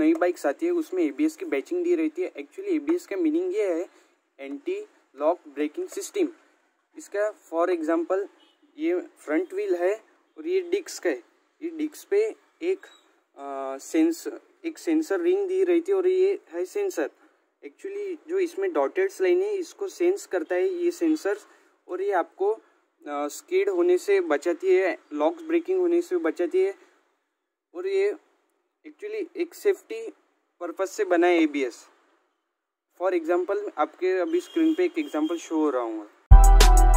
नई बाइक्स आती है उसमें ABS की बैचिंग दी रहती है। एक्चुअली ABS का मीनिंग ये है एंटी लॉक ब्रेकिंग सिस्टम। इसका फॉर एग्जांपल ये फ्रंट व्हील है और ये डिस्क है। ये डिस्क पे एक सेंसर रिंग दी रहती है और ये है सेंसर। एक्चुअली जो इसमें डॉटेड्स लाइन है इसको सेंस करता है ये सेंसर, और ये आपको स्किड होने से बचाती है, लॉक ब्रेकिंग होने से बचाती है। और ये एक्चुअली एक सेफ्टी पर्पस से बना है ABS। फॉर एग्जांपल आपके अभी स्क्रीन पे एक एग्जांपल शो हो रहा हूँ।